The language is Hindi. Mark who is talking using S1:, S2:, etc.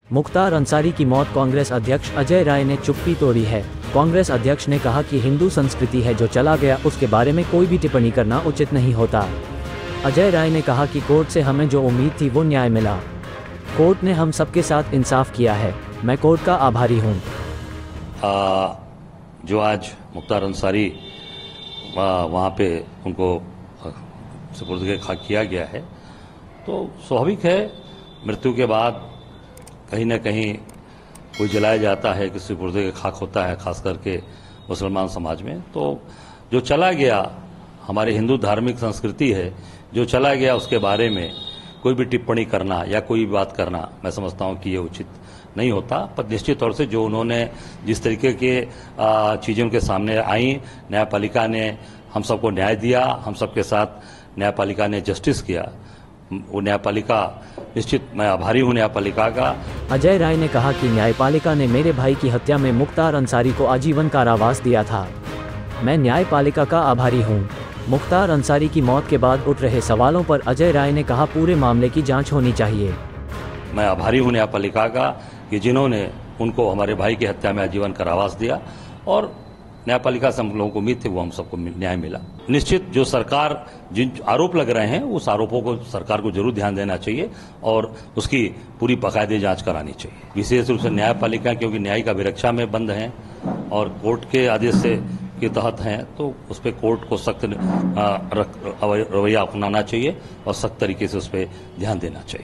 S1: मुख्तार अंसारी की मौत। कांग्रेस अध्यक्ष अजय राय ने चुप्पी तोड़ी है। कांग्रेस अध्यक्ष ने कहा कि हिंदू संस्कृति है, जो चला गया उसके बारे में कोई भी टिप्पणी करना उचित नहीं होता। अजय राय ने कहा कि कोर्ट से हमें जो उम्मीद थी वो न्याय मिला। कोर्ट ने हम सबके साथ इंसाफ किया है। मैं कोर्ट का आभारी हूँ।
S2: जो आज मुख्तार अंसारी वहाँ पे उनको सुपुर्द खाक किया गया है, तो स्वाभाविक है मृत्यु के बाद कहीं न कहीं कोई जलाया जाता है, किसी पुर्जे का खाक होता है, खास करके मुसलमान समाज में। तो जो चला गया हमारे हिंदू धार्मिक संस्कृति है, जो चला गया उसके बारे में कोई भी टिप्पणी करना या कोई भी बात करना, मैं समझता हूं कि ये उचित नहीं होता। पर निश्चित तौर से जो उन्होंने जिस तरीके के चीज़ें उनके सामने आई, न्यायपालिका ने हम सबको न्याय दिया, हम सबके साथ न्यायपालिका ने जस्टिस किया, वो न्यायपालिका निश्चित मैं आभारी हूं न्यायपालिका का।
S1: अजय राय ने कहा कि न्यायपालिका ने मेरे भाई की हत्या में मुख्तार अंसारी को आजीवन कारावास दिया था। मैं न्यायपालिका का आभारी हूं। मुख्तार अंसारी की मौत के बाद उठ रहे सवालों पर अजय राय ने कहा पूरे मामले की जांच होनी चाहिए।
S2: मैं आभारी हूं न्यायपालिका का कि जिन्होंने उनको हमारे भाई की हत्या में आजीवन कारावास दिया, और न्यायपालिका से हम लोगों को उम्मीद थी वो हम सबको न्याय मिला। निश्चित जो सरकार जिन आरोप लग रहे हैं उस आरोपों को सरकार को जरूर ध्यान देना चाहिए और उसकी पूरी बाकायदे जांच करानी चाहिए। विशेष रूप से न्यायपालिका, क्योंकि न्यायिक अभिरक्षा में बंद हैं और कोर्ट के आदेश से के तहत हैं, तो उस पर कोर्ट को सख्त रवैया अपनाना चाहिए और सख्त तरीके से उस पर ध्यान देना चाहिए।